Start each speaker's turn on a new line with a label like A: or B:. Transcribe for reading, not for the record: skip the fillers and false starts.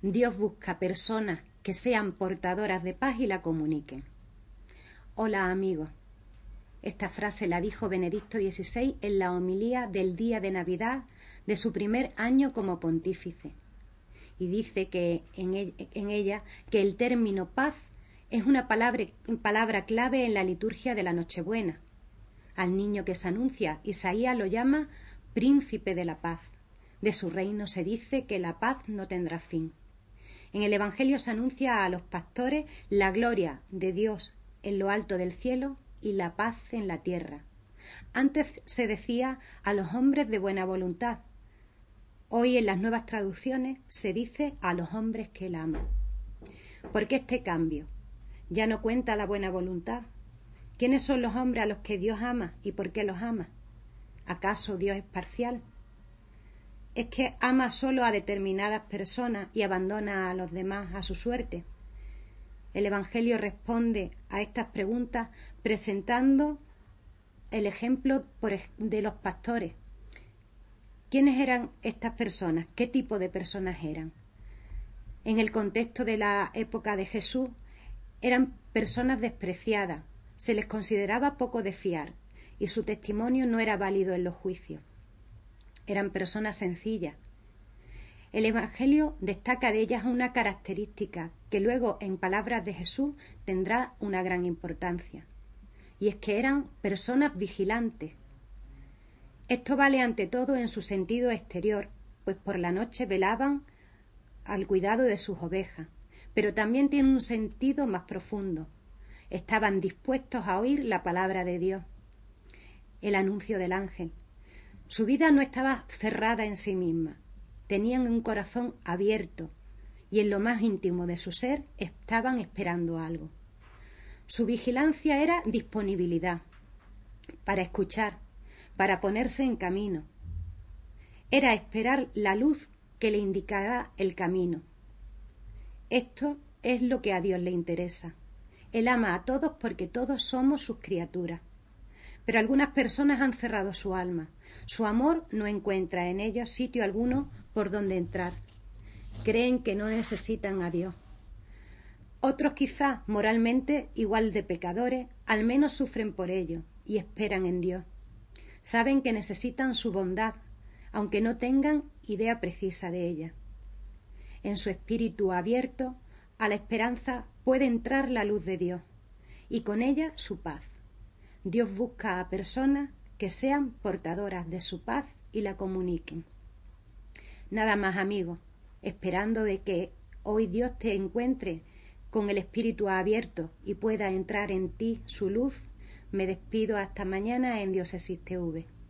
A: Dios busca personas que sean portadoras de paz y la comuniquen. Hola amigos. Esta frase la dijo Benedicto XVI en la homilía del día de Navidad de su primer año como pontífice. Y dice que en ella que el término paz es una palabra clave en la liturgia de la Nochebuena. Al niño que se anuncia, Isaías lo llama príncipe de la paz. De su reino se dice que la paz no tendrá fin. En el Evangelio se anuncia a los pastores la gloria de Dios en lo alto del cielo y la paz en la tierra. Antes se decía a los hombres de buena voluntad. Hoy en las nuevas traducciones se dice a los hombres que él ama. ¿Por qué este cambio? Ya no cuenta la buena voluntad. ¿Quiénes son los hombres a los que Dios ama y por qué los ama? ¿Acaso Dios es parcial? ¿Es que ama solo a determinadas personas y abandona a los demás a su suerte? El Evangelio responde a estas preguntas presentando el ejemplo de los pastores. ¿Quiénes eran estas personas? ¿Qué tipo de personas eran? En el contexto de la época de Jesús, eran personas despreciadas, se les consideraba poco de fiar y su testimonio no era válido en los juicios. Eran personas sencillas. El Evangelio destaca de ellas una característica que luego, en palabras de Jesús, tendrá una gran importancia, y es que eran personas vigilantes. Esto vale ante todo en su sentido exterior, pues por la noche velaban al cuidado de sus ovejas, pero también tiene un sentido más profundo. Estaban dispuestos a oír la palabra de Dios, el anuncio del ángel. Su vida no estaba cerrada en sí misma, tenían un corazón abierto y en lo más íntimo de su ser estaban esperando algo. Su vigilancia era disponibilidad para escuchar, para ponerse en camino. Era esperar la luz que le indicará el camino. Esto es lo que a Dios le interesa. Él ama a todos porque todos somos sus criaturas. Pero algunas personas han cerrado su alma. Su amor no encuentra en ellos sitio alguno por donde entrar. Creen que no necesitan a Dios. Otros quizá, moralmente igual de pecadores, al menos sufren por ello y esperan en Dios. Saben que necesitan su bondad, aunque no tengan idea precisa de ella. En su espíritu abierto a la esperanza puede entrar la luz de Dios y con ella su paz. Dios busca a personas que sean portadoras de su paz y la comuniquen. Nada más, amigos, esperando de que hoy Dios te encuentre con el espíritu abierto y pueda entrar en ti su luz, me despido hasta mañana en Diócesis TV.